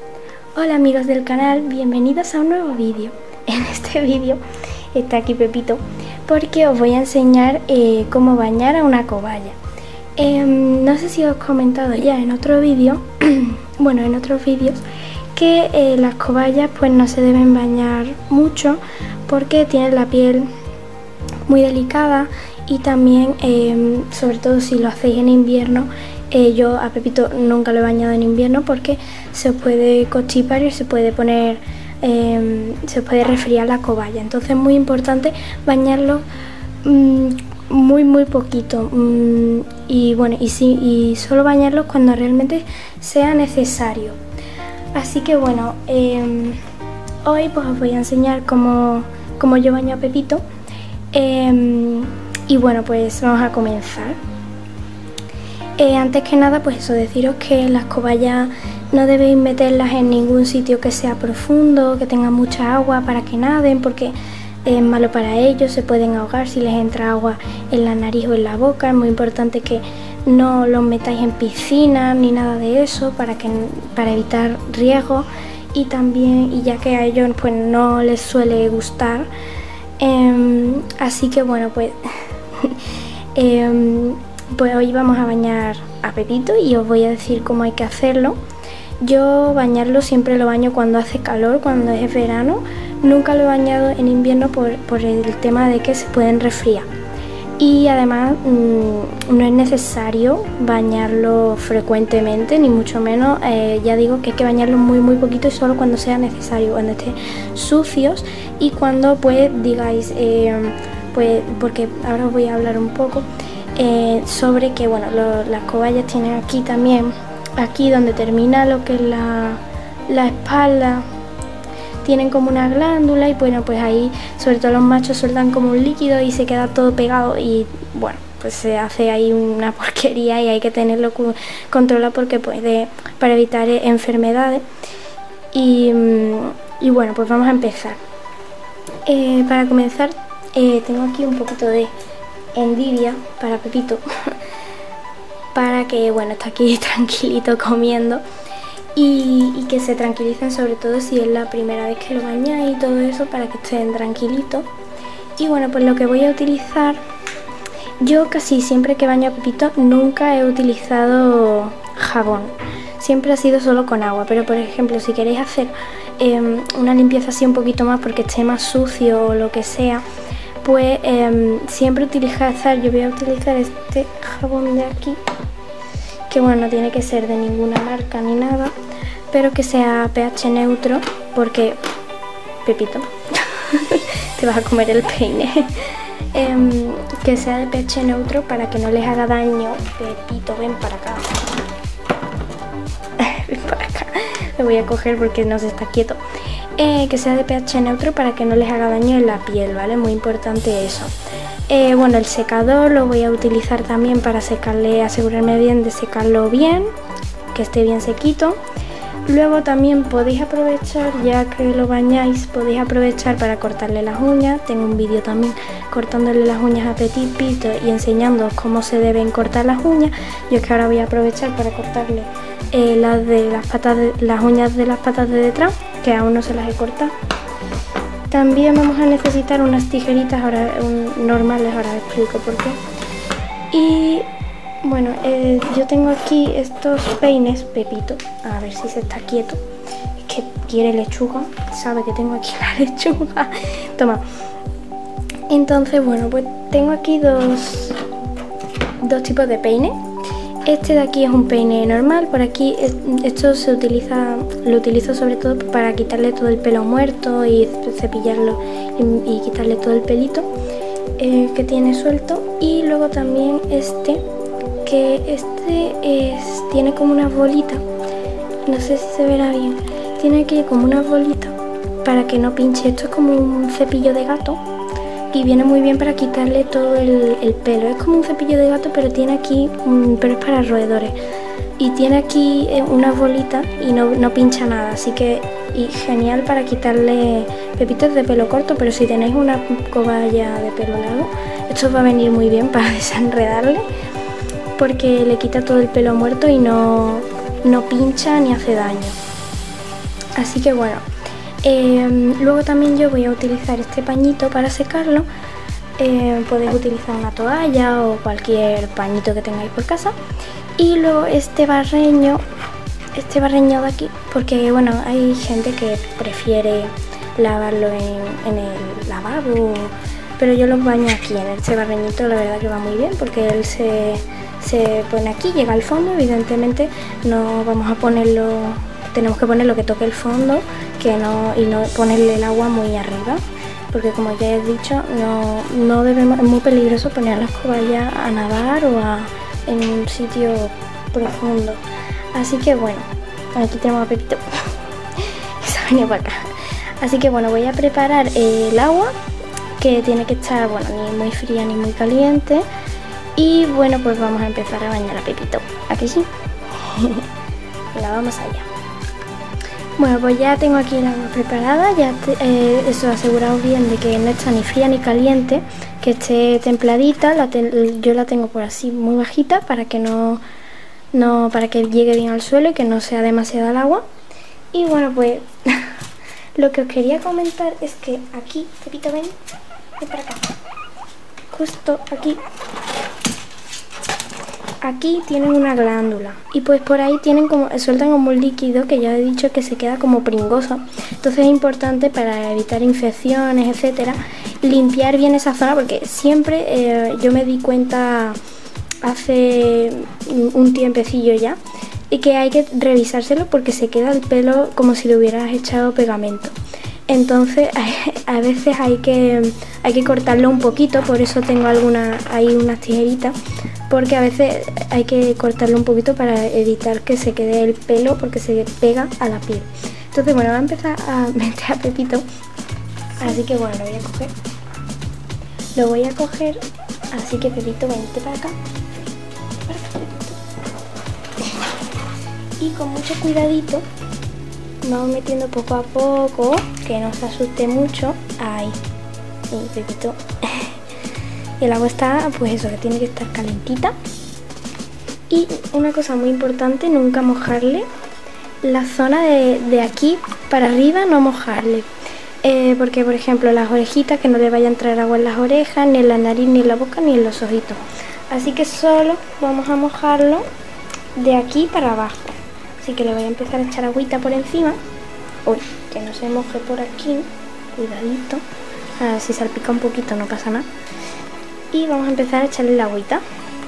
Hola amigos del canal, bienvenidos a un nuevo vídeo. En este vídeo está aquí Pepito porque os voy a enseñar cómo bañar a una cobaya. No sé si os he comentado ya en otro vídeo, bueno, en otros vídeos, que las cobayas pues no se deben bañar mucho porque tienen la piel muy delicada y también, sobre todo si lo hacéis en invierno, yo a Pepito nunca lo he bañado en invierno porque se puede constipar y se puede poner, se puede resfriar la cobaya. Entonces es muy importante bañarlo muy poquito, y bueno, y solo bañarlo cuando realmente sea necesario. Así que bueno, hoy pues os voy a enseñar cómo yo baño a Pepito, y bueno, pues vamos a comenzar. Antes que nada, pues eso, deciros que las cobayas no debéis meterlas en ningún sitio que sea profundo, que tenga mucha agua para que naden, porque es malo para ellos, se pueden ahogar si les entra agua en la nariz o en la boca. Es muy importante que no los metáis en piscinas ni nada de eso para evitar riesgos, y también, y ya que a ellos pues no les suele gustar, así que bueno, pues pues hoy vamos a bañar a Pepito y os voy a decir cómo hay que hacerlo. Yo bañarlo siempre lo baño cuando hace calor, cuando es verano. Nunca lo he bañado en invierno por el tema de que se pueden resfriar. Y además no es necesario bañarlo frecuentemente, ni mucho menos. Ya digo que hay que bañarlo muy poquito y solo cuando sea necesario, cuando estén sucios y cuando pues digáis, pues porque ahora os voy a hablar un poco sobre que bueno, las cobayas tienen aquí también, aquí donde termina lo que es la espalda, tienen como una glándula, y bueno, pues ahí sobre todo los machos sueltan como un líquido y se queda todo pegado, y bueno, pues se hace ahí una porquería y hay que tenerlo controlado porque puede, para evitar enfermedades. Y bueno, pues vamos a empezar. Para comenzar, tengo aquí un poquito de endivia para Pepito para que, bueno, está aquí tranquilito comiendo y que se tranquilicen, sobre todo si es la primera vez que lo bañáis y todo eso, para que estén tranquilitos. Y bueno, pues lo que voy a utilizar, yo casi siempre que baño a Pepito nunca he utilizado jabón, siempre ha sido solo con agua, pero por ejemplo si queréis hacer una limpieza así un poquito más porque esté más sucio o lo que sea, pues siempre utilizar, yo voy a utilizar este jabón de aquí, que bueno, no tiene que ser de ninguna marca ni nada, pero que sea pH neutro, porque Pepito te vas a comer el peine. Que sea de pH neutro para que no les haga daño. Pepito, ven para acá. Ven para acá. Lo voy a coger porque no se está quieto. Que sea de pH neutro para que no les haga daño en la piel, ¿vale? Muy importante eso. Bueno, el secador lo voy a utilizar también para secarle, asegurarme bien de secarlo bien, que esté bien sequito. Luego también podéis aprovechar, ya que lo bañáis, podéis aprovechar para cortarle las uñas. Tengo un vídeo también cortándole las uñas a Pepito y enseñándoos cómo se deben cortar las uñas. Yo es que ahora voy a aprovechar para cortarle las uñas de las patas de detrás, que aún no se las he cortado. También vamos a necesitar unas tijeritas ahora normales, ahora os explico por qué. Y bueno, yo tengo aquí estos peines, Pepito, a ver si se está quieto, es que quiere lechuga, sabe que tengo aquí la lechuga. Toma. Entonces bueno, pues tengo aquí dos tipos de peine. Este de aquí es un peine normal. Por aquí esto lo utilizo sobre todo para quitarle todo el pelo muerto y cepillarlo y quitarle todo el pelito que tiene suelto. Y luego también tiene como unas bolitas, no sé si se verá bien, tiene aquí como unas bolitas para que no pinche. Esto es como un cepillo de gato y viene muy bien para quitarle todo el pelo. Es como un cepillo de gato, pero tiene aquí, pero es para roedores, y tiene aquí unas bolitas y no pincha nada, así que genial para quitarle pepitos de pelo corto. Pero si tenéis una cobaya de pelo largo, esto va a venir muy bien para desenredarle, porque le quita todo el pelo muerto y no pincha ni hace daño. Así que bueno, luego también yo voy a utilizar este pañito para secarlo. Podéis utilizar una toalla o cualquier pañito que tengáis por casa. Y luego este barreño de aquí, porque bueno, hay gente que prefiere lavarlo en el lavabo, pero yo los baño aquí en este barreñito. La verdad que va muy bien porque él se pone aquí, llega al fondo. Evidentemente no vamos a ponerlo, tenemos que poner lo que toque el fondo, y no ponerle el agua muy arriba, porque como ya he dicho, no debemos, es muy peligroso poner la escoba ya a nadar o en un sitio profundo. Así que bueno, aquí tenemos a Pepito que se ha venido para acá. Así que bueno, voy a preparar el agua, que tiene que estar, bueno, ni muy fría ni muy caliente. Y bueno, pues vamos a empezar a bañar a Pepito. ¿A que sí? Venga, vamos allá. Bueno, pues ya tengo aquí el agua preparada, ya eso, aseguraos bien de que no está ni fría ni caliente, que esté templadita. Yo la tengo por así muy bajita para que para que llegue bien al suelo y que no sea demasiada el agua. Y bueno, pues lo que os quería comentar es que aquí, Pepito, ven para acá, justo aquí tienen una glándula, y pues por ahí sueltan como un líquido que ya he dicho que se queda como pringoso. Entonces es importante, para evitar infecciones, etcétera, limpiar bien esa zona, porque siempre yo me di cuenta hace un tiempecillo ya, y que hay que revisárselo porque se queda el pelo como si le hubieras echado pegamento. Entonces a veces hay que cortarlo un poquito, por eso tengo ahí unas tijeritas, porque a veces hay que cortarlo un poquito para evitar que se quede el pelo, porque se pega a la piel. Entonces bueno, voy a empezar a meter a Pepito, así que bueno, lo voy a coger, así que Pepito, vente para acá. Y con mucho cuidadito vamos metiendo poco a poco, que no se asuste mucho. Ahí, y Pepito. Y el agua está, pues eso, que tiene que estar calentita. Y una cosa muy importante, nunca mojarle la zona de aquí para arriba, no mojarle. Porque por ejemplo las orejitas, que no le vaya a entrar agua en las orejas, ni en la nariz, ni en la boca, ni en los ojitos. Así que solo vamos a mojarlo de aquí para abajo. Así que le voy a empezar a echar agüita por encima. Uy, que no se moje por aquí, cuidadito. A ver, si salpica un poquito no pasa nada. Y vamos a empezar a echarle la agüita.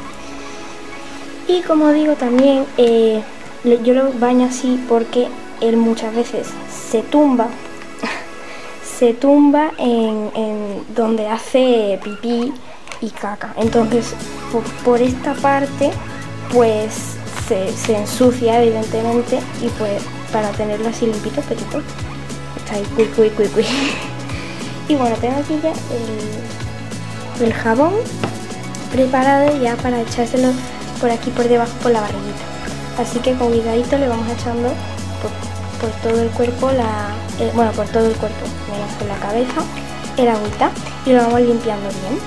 Y como digo también, yo lo baño así porque él muchas veces se tumba en donde hace pipí y caca. Entonces por esta parte pues se ensucia evidentemente, y pues para tenerlo así limpito, Pepito está ahí cuy. Y bueno, tengo aquí ya el jabón preparado ya para echárselo por aquí por debajo, por la barriguita. Así que con cuidadito le vamos echando por todo el cuerpo, bueno, por todo el cuerpo, menos por la cabeza, el agüita, y lo vamos limpiando bien.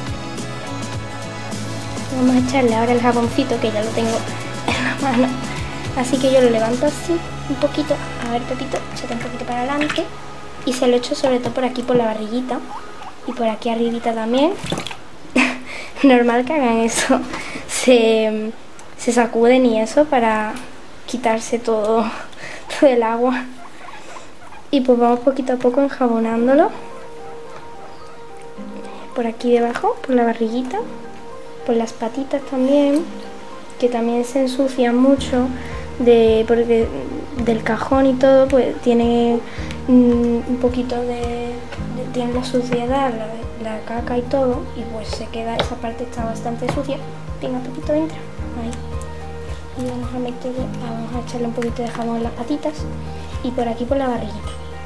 Vamos a echarle ahora el jaboncito, que ya lo tengo en la mano. Así que yo lo levanto así un poquito. A ver, Pepito, échate un poquito para adelante. Y se lo echo sobre todo por aquí, por la barriguita. Y por aquí arribita también. Normal que hagan eso. Se sacuden y eso para quitarse todo el agua. Y pues vamos poquito a poco enjabonándolo. Por aquí debajo, por la barriguita. Por las patitas también, que también se ensucian mucho porque del cajón y todo, pues tiene un poquito tiene la suciedad, la caca y todo, y pues se queda, esa parte está bastante sucia. Venga, Pepito, entra ahí, y vamos a echarle un poquito de jabón en las patitas y por aquí por la barriguita.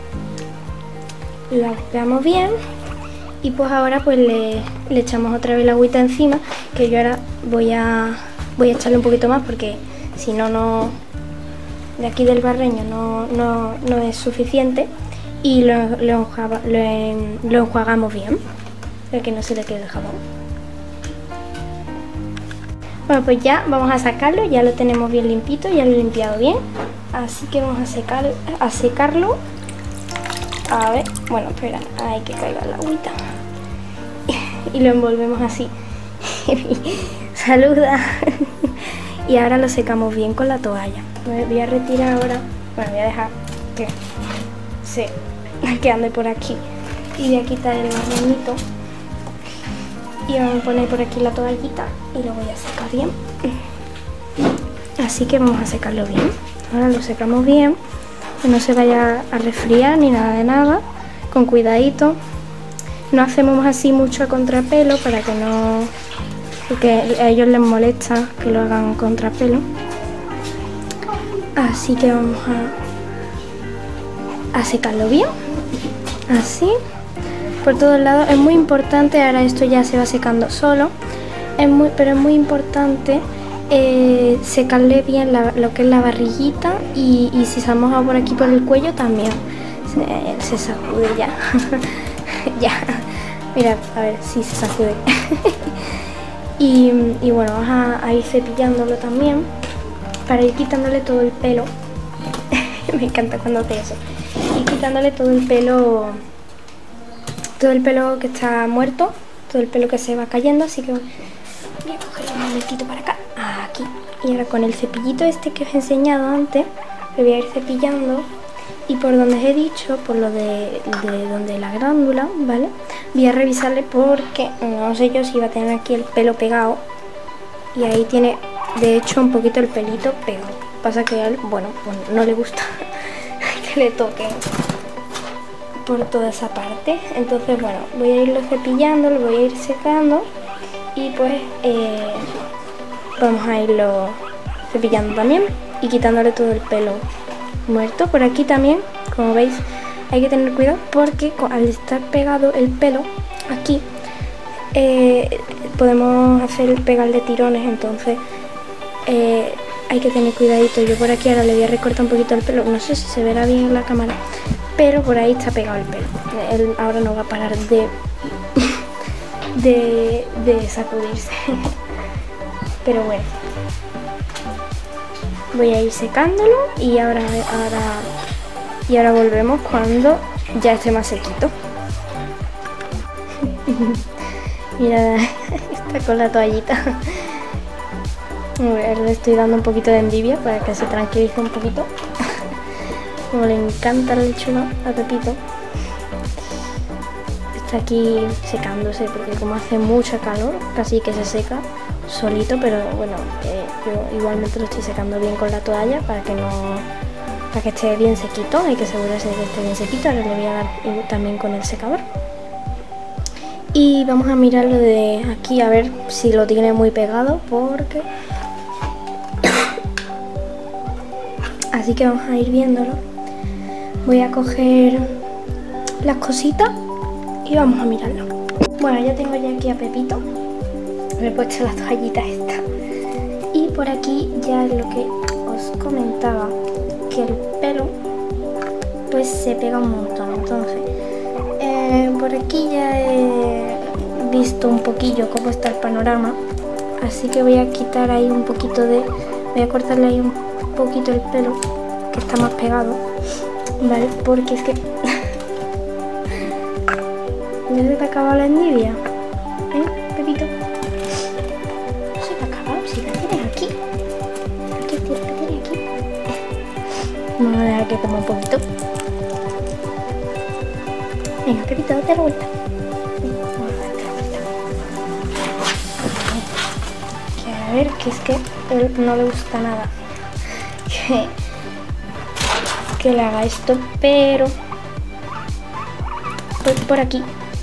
La limpiamos bien. Y pues ahora pues le echamos otra vez la agüita encima, que yo ahora voy a echarle un poquito más, porque si no de aquí del barreño no es suficiente, y lo enjuagamos bien para que no se le quede el jabón. Bueno, pues ya vamos a sacarlo, ya lo tenemos bien limpito, ya lo he limpiado bien. Así que vamos a secarlo. A ver, bueno, espera, hay que caiga la agüita. Y lo envolvemos así. Saluda. Y ahora lo secamos bien con la toalla. Voy a retirar ahora, bueno, voy a dejar que ande por aquí. Y voy a quitar el marronito. Y vamos a poner por aquí la toallita y lo voy a secar bien. Así que vamos a secarlo bien. Ahora lo secamos bien, que no se vaya a resfriar ni nada de nada. Con cuidadito. No hacemos así mucho a contrapelo para que no... porque a ellos les molesta que lo hagan contrapelo. Así que vamos a secarlo bien. Así. Por todos lados. Es muy importante, ahora esto ya se va secando solo. Pero es muy importante secarle bien lo que es la barriguita. Y si se ha mojado por aquí por el cuello también. Se sacude ya. Ya. Mira, a ver si se sacude. Y bueno, vamos a ir cepillándolo también para ir quitándole todo el pelo. Me encanta cuando hace eso. Ir quitándole todo el pelo que está muerto, todo el pelo que se va cayendo. Así que voy a cogerlo un momentito para acá, aquí. Y ahora con el cepillito este que os he enseñado antes, lo voy a ir cepillando. Y por donde os he dicho, por lo de donde la glándula, ¿vale? Voy a revisarle porque no sé yo si va a tener aquí el pelo pegado. Y ahí tiene, de hecho, un poquito el pelito pegado. Pasa que a él, bueno, pues no le gusta que le toquen por toda esa parte. Entonces, bueno, voy a irlo cepillando, lo voy a ir secando. Y pues vamos a irlo cepillando también y quitándole todo el pelo muerto. Por aquí también, como veis, hay que tener cuidado porque al estar pegado el pelo aquí podemos pegarle tirones. Entonces hay que tener cuidadito. Yo por aquí ahora le voy a recortar un poquito el pelo, no sé si se verá bien en la cámara, pero por ahí está pegado el pelo. Él ahora no va a parar de sacudirse. Pero bueno, voy a ir secándolo y ahora volvemos cuando ya esté más sequito. Mira, está con la toallita. Le estoy dando un poquito de envidia para que se tranquilice un poquito. Como le encanta la lechuga a Pepito. Está aquí secándose porque como hace mucha calor, casi que se seca solito, pero bueno, yo igualmente lo estoy secando bien con la toalla para que esté bien sequito. Hay que asegurarse de que esté bien sequito. Ahora le voy a dar también con el secador. Y vamos a mirarlo de aquí a ver si lo tiene muy pegado, porque... Así que vamos a ir viéndolo. Voy a coger las cositas y vamos a mirarlo. Bueno, ya tengo ya aquí a Pepito. Me he puesto la toallita esta. Y por aquí ya lo que os comentaba, que el pelo pues se pega un montón. Entonces, por aquí ya he visto un poquillo cómo está el panorama. Así que voy a quitar ahí un poquito voy a cortarle ahí un poquito el pelo que está más pegado, ¿vale? Porque es que... ¿Ya se te ha acabado la envidia? Pepito? No se te ha acabado, si la tienes aquí. Aquí tienes, la tienes aquí. Vamos a dejar que coma un poquito. Venga, Pepito, date la vuelta. Vamos a darte la vuelta. Que a ver, que es que a él no le gusta nada que le haga esto, pero pues por aquí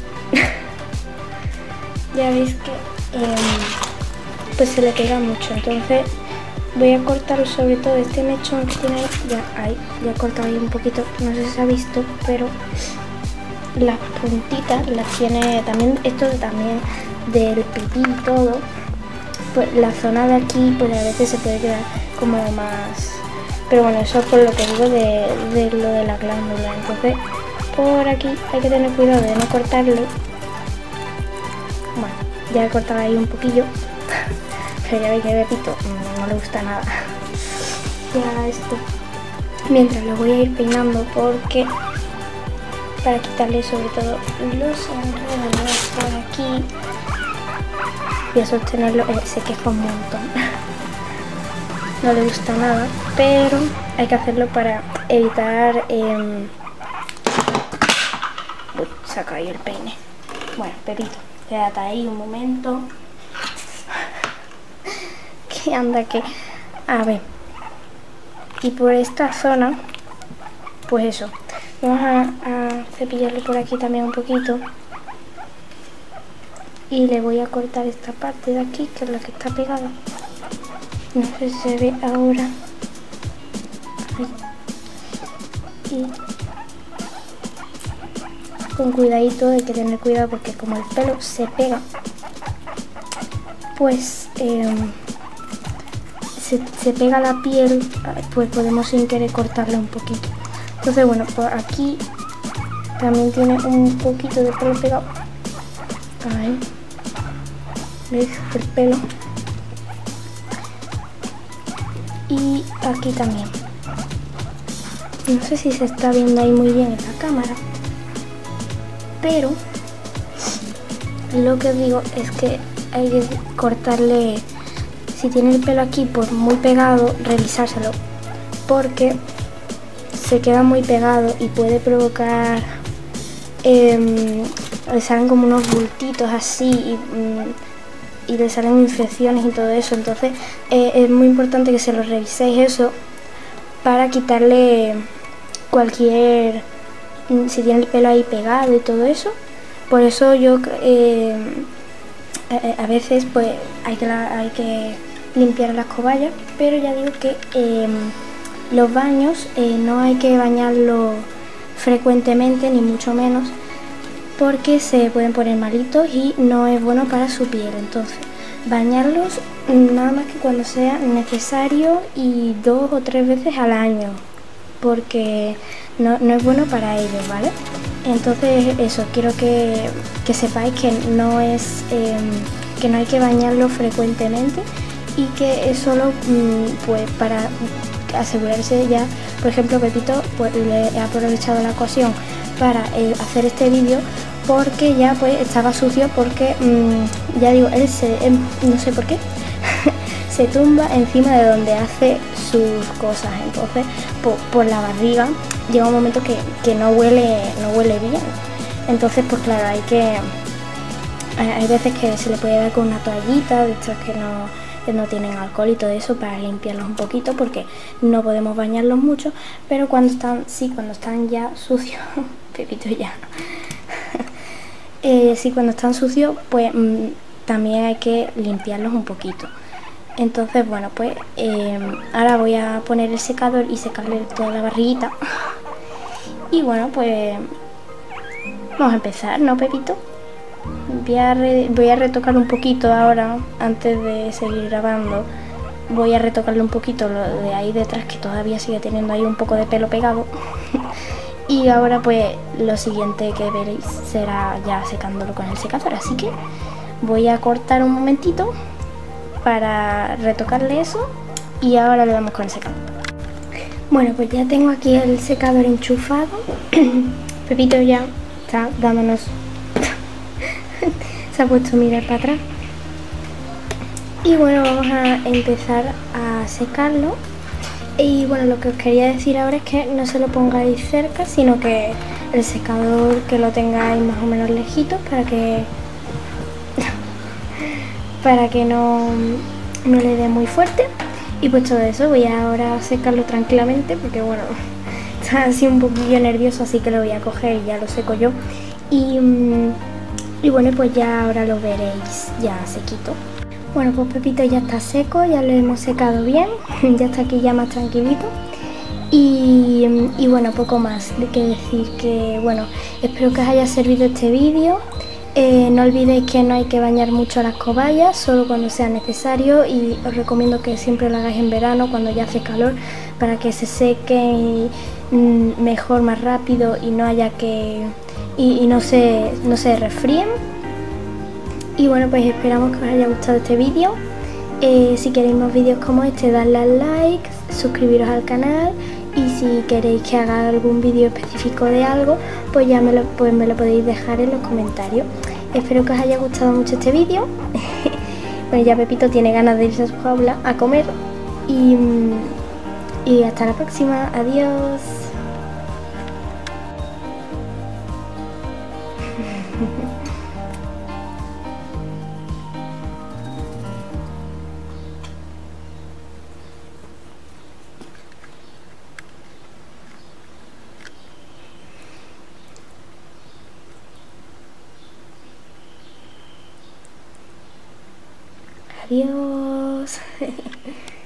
ya veis que pues se le pega mucho. Entonces voy a cortar sobre todo este mechón que tiene ahí, ya he cortado ahí un poquito, no sé si se ha visto, pero las puntitas las tiene también, esto también del pipí y todo, pues la zona de aquí pues a veces se puede quedar como más, pero bueno, eso es por lo que digo de lo de la glándula. Entonces por aquí hay que tener cuidado de no cortarlo. Bueno, ya he cortado ahí un poquillo Pero ya veis que Pepito no le gusta nada. Ya esto. Mientras lo voy a ir peinando porque para quitarle sobre todo los enredos por aquí. Voy a sostenerlo, se queja un montón. No le gusta nada, pero hay que hacerlo para evitar... Uy, se ha caído el peine. Bueno, Pepito, quédate ahí un momento. Que anda que... A ver. Y por esta zona, pues eso. Vamos a cepillarle por aquí también un poquito. Y le voy a cortar esta parte de aquí, que es la que está pegada. No sé si se ve ahora. Ahí. Y con cuidadito, hay que tener cuidado porque como el pelo se pega, pues se pega la piel, pues podemos sin querer cortarla un poquito. Entonces bueno, pues aquí también tiene un poquito de pelo pegado. Ahí. ¿Veis? El pelo. Y aquí también. No sé si se está viendo ahí muy bien en la cámara, pero lo que os digo es que hay que cortarle, si tiene el pelo aquí pues muy pegado, revisárselo, porque se queda muy pegado y puede provocar, le salen como unos bultitos así y le salen infecciones y todo eso. Entonces es muy importante que se lo reviséis eso para quitarle cualquier, si tiene el pelo ahí pegado y todo eso. Por eso yo a veces pues hay que limpiar las cobayas, pero ya digo que los baños no hay que bañarlos frecuentemente, ni mucho menos, porque se pueden poner malitos y no es bueno para su piel. Entonces bañarlos nada más que cuando sea necesario y 2 o 3 veces al año, porque no es bueno para ellos, ¿vale? Entonces eso, quiero que sepáis que no es que no hay que bañarlo frecuentemente y que es solo pues para asegurarse ya. Por ejemplo, Pepito pues le he aprovechado la ocasión para hacer este vídeo porque ya pues estaba sucio, porque ya digo, él no sé por qué se tumba encima de donde hace sus cosas. Entonces por la barriga llega un momento que no huele bien. Entonces pues claro, hay veces que se le puede dar con una toallita de estas que no tienen alcohol y todo eso, para limpiarlos un poquito, porque no podemos bañarlos mucho, pero cuando están ya sucios Pepito ya no. Sí, cuando están sucios pues también hay que limpiarlos un poquito. Entonces bueno, pues ahora voy a poner el secador y secarle toda la barriguita. Y bueno, pues vamos a empezar, ¿no, Pepito? Voy a retocar un poquito ahora, antes de seguir grabando. Voy a retocarle un poquito lo de ahí detrás, que todavía sigue teniendo ahí un poco de pelo pegado. Y ahora pues lo siguiente que veréis será ya secándolo con el secador. Así que voy a cortar un momentito para retocarle eso y ahora le damos con el secador. Bueno, pues ya tengo aquí el secador enchufado. Pepito ya está dándonos se ha puesto a mirar para atrás. Y bueno, vamos a empezar a secarlo. Y bueno, lo que os quería decir ahora es que no se lo pongáis cerca, sino que el secador que lo tengáis más o menos lejito, para que no le dé muy fuerte. Y pues todo eso, voy ahora a secarlo tranquilamente, porque bueno, está así un poquillo nervioso, así que lo voy a coger y ya lo seco yo. Y bueno, pues ya ahora lo veréis ya sequito. Bueno, pues Pepito ya está seco, ya lo hemos secado bien, ya está aquí ya más tranquilito. Y bueno, poco más de que decir, que bueno, espero que os haya servido este vídeo. No olvidéis que no hay que bañar mucho las cobayas, solo cuando sea necesario, y os recomiendo que siempre lo hagáis en verano, cuando ya hace calor, para que se sequen mejor, más rápido, y no haya que... y no se resfríen. Y bueno, pues esperamos que os haya gustado este vídeo Si queréis más vídeos como este, dadle al like, suscribiros al canal, y si queréis que haga algún vídeo específico de algo, pues ya me lo podéis dejar en los comentarios. Espero que os haya gustado mucho este vídeo. Bueno, ya Pepito tiene ganas de irse a su jaula a comer, y hasta la próxima. Adiós. Adiós.